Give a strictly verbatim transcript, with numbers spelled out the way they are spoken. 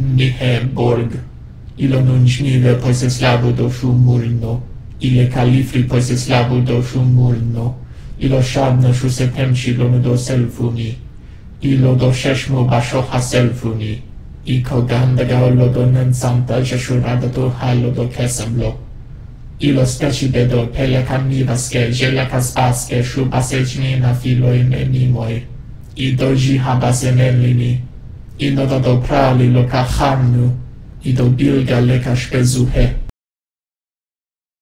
Niheborg. Ilo nun žmive poi se slavu do šumulno. Ile kalifri poi se slavu do šumulno. Ilo šadno šu se temšilo do selfuni. Ilo do šešmo bašoha selfuni. I koganda gaolo do nensanta žešurada do halo do kesamlo. Ilo specide do pelekanivaske, želekas baske, šu basečnina filoj menimoj. I do žihabase melini. I do do prali lo kahamnu. I do bilga leka špezuhe.